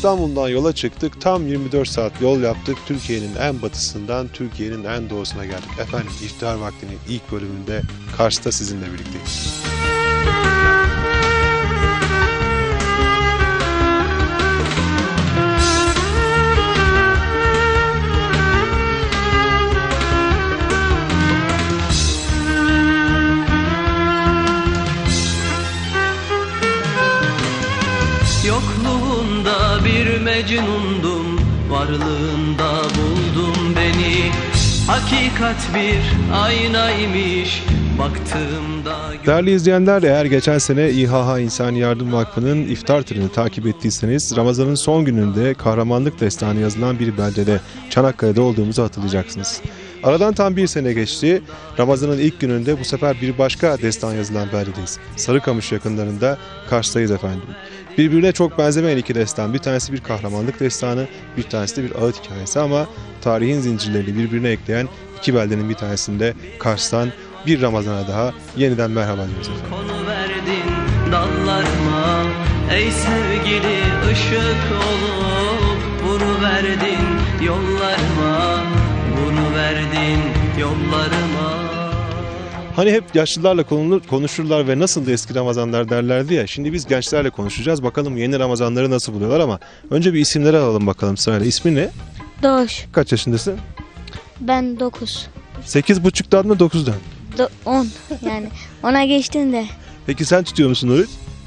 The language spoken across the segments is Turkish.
İstanbul'dan yola çıktık. Tam 24 saat yol yaptık. Türkiye'nin en batısından Türkiye'nin en doğusuna geldik. Efendim İftihar Vakti'nin ilk bölümünde Kars'ta sizinle birlikteyiz. Yokluğunda bir mecnundum, varlığında buldum beni. Hakikat bir aynaymış, baktığımda... Değerli izleyenler, eğer geçen sene İHH İnsani Yardım Vakfı'nın iftar törenini takip ettiyseniz Ramazan'ın son gününde kahramanlık destanı yazılan bir beldede Çanakkale'de olduğumuzu hatırlayacaksınız. Aradan tam bir sene geçti. Ramazan'ın ilk gününde bu sefer bir başka destan yazılan beldedeyiz. Sarıkamış yakınlarında Kars'tayız efendim. Birbirine çok benzemeyen iki destan. Bir tanesi bir kahramanlık destanı, bir tanesi de bir ağıt hikayesi ama tarihin zincirlerini birbirine ekleyen iki beldenin bir tanesinde Kars'tan bir Ramazan'a daha yeniden merhaba diyoruz efendim. Konu verdin dallarıma, ey sevgili ışık olup vuruverdin yollarıma, vuruverdin yollarıma. Hani hep yaşlılarla konuşurlar ve nasıldı eski Ramazanlar derlerdi ya. Şimdi biz gençlerle konuşacağız. Bakalım yeni Ramazanları nasıl buluyorlar ama önce bir isimleri alalım bakalım sırayla. İsmin ne? Doğuş. Kaç yaşındasın? Ben 9. 8,5'dan mı 9'dan? 10 yani. Ona geçtin de. Peki sen tutuyor musun oruç?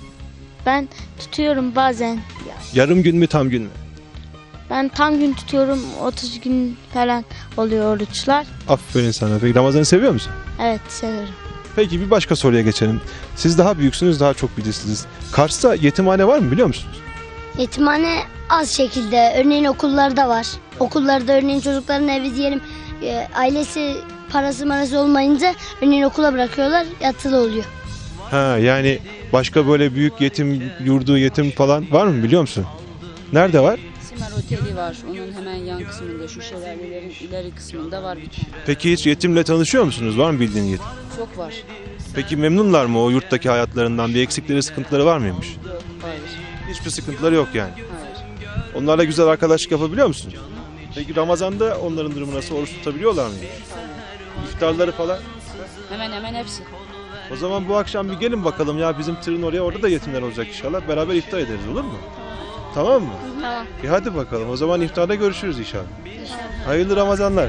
Ben tutuyorum bazen. Yarım gün mü tam gün mü? Ben tam gün tutuyorum. 30 gün falan oluyor oruçlar. Aferin sana. Peki Ramazan'ı seviyor musun? Evet, severim. Peki bir başka soruya geçelim. Siz daha büyüksünüz, daha çok bilirsiniz. Kars'ta yetimhane var mı biliyor musunuz? Yetimhane az şekilde. Örneğin okullarda var. Okullarda örneğin çocukların evi diyelim ailesi parası olmayınca örneğin okula bırakıyorlar, yatılı oluyor. Ha, yani başka böyle büyük yetim yurdu, yetim falan var mı biliyor musun? Nerede var? Simer Oteli var. Onun hemen yan kısmında, şu şelalelerin ileri kısmında var bir tane. Peki hiç yetimle tanışıyor musunuz? Var mı bildiğin yetim? Çok var. Peki memnunlar mı o yurttaki hayatlarından? Bir eksikleri, sıkıntıları var mıymış? Yok, hayır. Hiçbir sıkıntıları yok yani. Hayır. Onlarla güzel arkadaşlık yapabiliyor musun? Peki Ramazan'da onların durumu nasıl? Oruç tutabiliyorlar mı? İftarları falan? Hemen hemen hepsi. O zaman bu akşam bir gelin bakalım ya, bizim tırın oraya, orada da yetimler olacak inşallah. Beraber iftar ederiz, olur mu? Tamam mı? Tamam. Hadi bakalım, o zaman iftarda görüşürüz inşallah. Hayırlı Ramazanlar.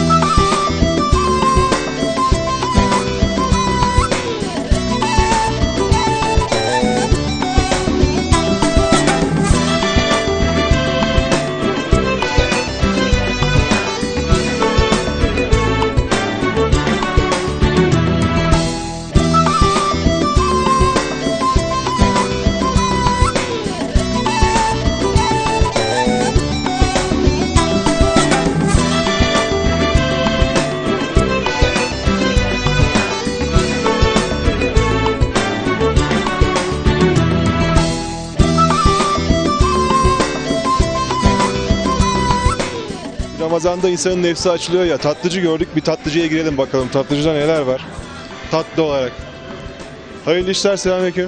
Ramazan'da insanın nefsi açılıyor ya, tatlıcı gördük, bir tatlıcıya girelim bakalım. Tatlıcıda neler var? Tatlı olarak. Hayırlı işler, selamünaleyküm.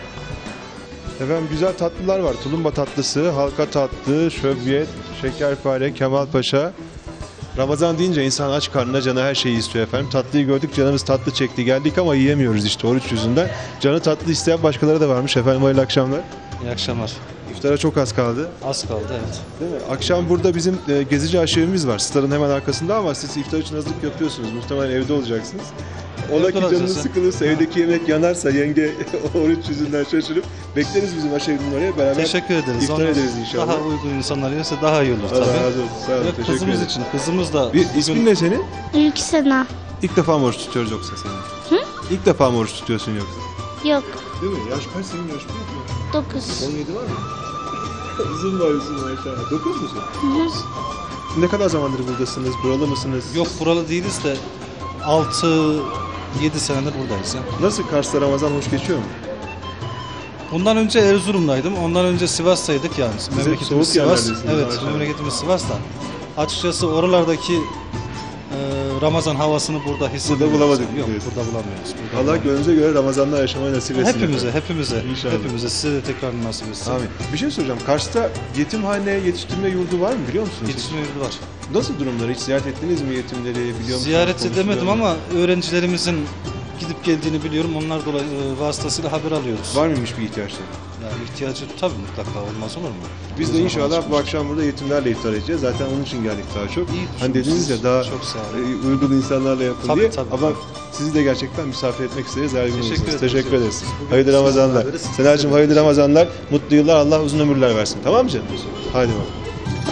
Efendim güzel tatlılar var. Tulumba tatlısı, halka tatlı, şöbiyet, şekerpare, Kemalpaşa. Ramazan deyince insan aç karnına canı her şeyi istiyor efendim. Tatlıyı gördük, canımız tatlı çekti. Geldik ama yiyemiyoruz işte oruç yüzünden. Canı tatlı isteyen başkaları da varmış efendim. Hayırlı akşamlar. İyi akşamlar. İftara çok az kaldı. Az kaldı, evet. Değil mi? Akşam burada bizim gezici aşevimiz var. Stadın hemen arkasında ama siz iftar için hazırlık yapıyorsunuz. Muhtemelen evde olacaksınız. Ola ki canınız sıkılırsa, evdeki yemek yanarsa yenge oruç yüzünden şaşırıp bekleriz bizim aşevinin oraya. Beraber Teşekkür ederiz. iftar Onu ederiz inşallah. Daha uygun insanlar yerse daha iyi olur Allah tabii. razı olsun. Sağ olun. Ve Teşekkür kızımız ederim. için. Kızımız da... İsmin ne senin? İlk sene. İlk defa mı oruç tutuyoruz yoksa senin? Hı? İlk defa mı oruç tutuyorsun yoksa? Yok. Değil mi? Yaş kaç senin, yaş büyük mü? 9. 17 var mı? Uzun boylusun maşallah. 9 musun? Hı. Ne kadar zamandır buradasınız? Buralı mısınız? Yok, buralı değiliz de 6-7 senedir buradayız ya. Nasıl Kars'ta Ramazan hoş geçiyor mu? Bundan önce Erzurum'daydım. Ondan önce Sivas'taydık yani. Memleketimiz soğuk Sivas. yerlerdesiniz Evet, maşallah. memleketimiz Sivas'ta. Açıkçası oralardaki Ramazan havasını burada hissediyoruz. bulamadık Yok, diyorsun. burada bulamıyoruz. Burada Allah gönlünüze göre Ramazan'da yaşamayı nasip etsin. hepimize, İnşallah. hepimize size de tekrar nasip etsin. Amin. Bir şey soracağım. Kars'ta yetimhane, yetiştirme yurdu var mı biliyor musunuz? Yetişme yurdu var. Nasıl durumları? Hiç ziyaret ettiniz mi yetimleri? Biliyor musunuz? Ziyaret Konuşuluyor edemedim mu? ama öğrencilerimizin gidip geldiğini biliyorum. Onlar vasıtasıyla haber alıyoruz. Var mıymış bir ihtiyaçları? Yani ihtiyacı tabii mutlaka olmaz olur mu? Biz O de zaman inşallah bu çıkmış. akşam burada yetimlerle iftar edeceğiz. Zaten onun için geldik daha çok. İyi Hani dediniz ya düşünmüşsünüz. daha Çok sağ olun. uygun insanlarla yapın Tabii, diye. tabii, Ama tabii. sizi de gerçekten misafir etmek isteriz. Her gün Teşekkür olursunuz. ederiz Teşekkür hocam. ederiz. Bugün Hayırlı sizinle Ramazanlar. beraberiz. Senacığım hayırlı Ramazanlar. Mutlu yıllar. Allah uzun ömürler versin. Tamam mı canım? Haydi bakalım.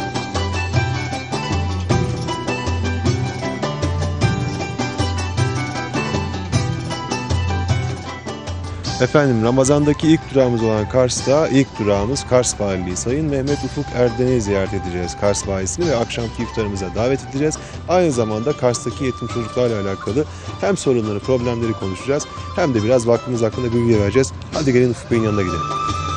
Efendim Ramazan'daki ilk durağımız olan Kars'ta ilk durağımız Kars Valiliği Sayın Mehmet Ufuk Erden'i ziyaret edeceğiz. Kars Valisi'ni ve akşamki iftarımıza davet edeceğiz. Aynı zamanda Kars'taki yetim çocuklarla alakalı hem sorunları, problemleri konuşacağız hem de biraz vaktimiz hakkında bilgi vereceğiz. Hadi gelin Ufuk Bey'in yanına gidelim.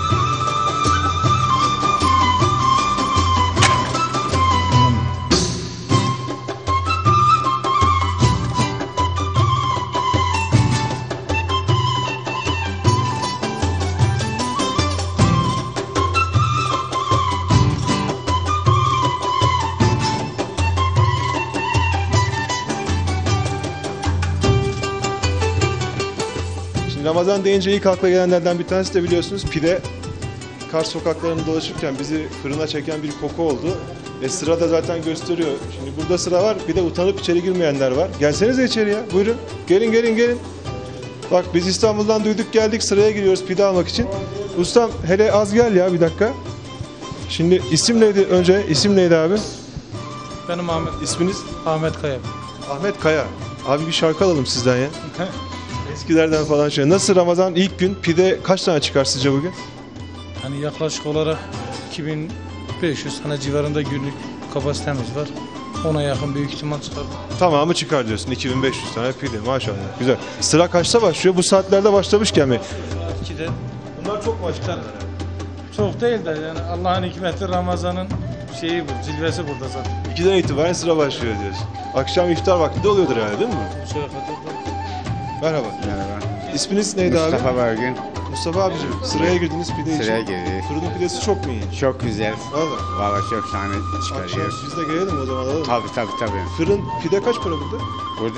Şimdi Ramazan deyince ilk akla gelenlerden bir tanesi de biliyorsunuz pide. Kars sokaklarında dolaşırken bizi fırına çeken bir koku oldu. Sırada zaten gösteriyor. Şimdi burada sıra var. Bir de utanıp içeri girmeyenler var. Gelsenize içeri ya. Buyurun. Gelin. Bak biz İstanbul'dan duyduk geldik sıraya giriyoruz pide almak için. Ustam hele az gel ya bir dakika. Şimdi isim neydi önce? İsim neydi abi? Benim Ahmet, İsminiz? Ahmet Kaya. Ahmet Kaya. Abi bir şarkı alalım sizden ya. Eskilerden falan şey. Nasıl Ramazan ilk gün pide kaç tane çıkar sizce bugün? Hani yaklaşık olarak 2500 tane civarında günlük kapasitemiz var. Ona yakın büyük ihtimal çıkar. Tamamı çıkar diyorsun. 2500 tane pide maşallah. Güzel. Sıra kaçta başlıyor? Bu saatlerde başlamışken mi? 2'de Bunlar çok başlar. çok değil de yani Allah'ın hikmeti Ramazan'ın şeyi bu, cilvesi burada zaten. 2'den itibaren sıra başlıyor diyorsun. Akşam iftar vakti de oluyordur herhalde değil mi? Bu şeye kadar da. Merhaba. Merhaba. İsminiz neydi abi? Mustafa Bargın. Mustafa abicim. Sıraya girdiniz pide için. Sıraya girdi. Fırının pidesi çok mu iyi? Çok güzel. Valla. Valla çok şahane Akşam çıkarıyor. biz de gelelim o zaman alalım. Tabii. Fırın pide kaç para burada? Burada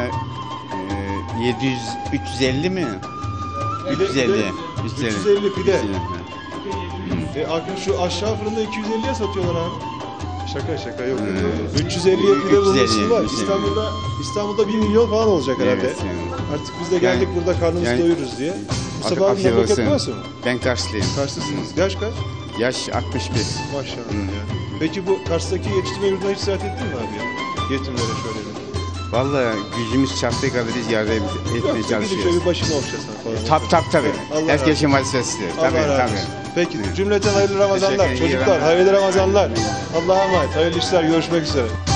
350 mi? 350. 350 pide. Şu aşağı fırında 250'ye satıyorlar abi. Şaka yok. 350'ye pide bulması var. 350. İstanbul'da 1 milyon falan olacak herhalde. Evet, yani. Artık biz de geldik burada karnımızı doyuruz diye. Mustafa abi afiyet memleket olsun. burası mı? Ben Karslıyım. Karslısınız. Yaş kaç? Yaş 61. Maşallah ya. Peki bu Kars'taki yetiştirme yurduna hiç ziyaret ettin mi abi ya? Yetimlere şöyle bir. Valla gücümüz çattığı kadar biz yardım etmeye Yoksa gidip şöyle çalışıyoruz. bir başını okşasan falan. Tabii. Allah Herkesin vazifesi. Allah Tabii. razı olsun. Peki cümleten hayırlı Ramazanlar. Teşekkür ederim. Çocuklar hayırlı Ramazanlar. Allah'a emanet. Hayırlı işler. Görüşmek üzere.